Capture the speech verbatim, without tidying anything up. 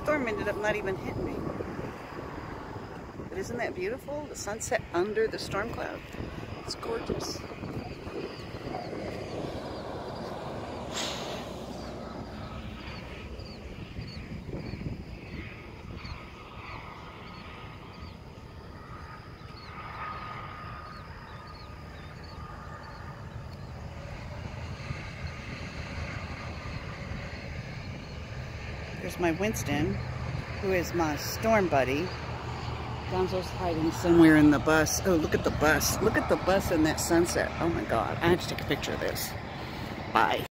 storm ended up not even hitting me. But isn't that beautiful? The sunset under the storm cloud. It's gorgeous. There's my Winston, who is my storm buddy. Gonzo's hiding somewhere in the bus. Oh, look at the bus. Look at the bus in that sunset. Oh my God. I have to take a picture of this. Bye.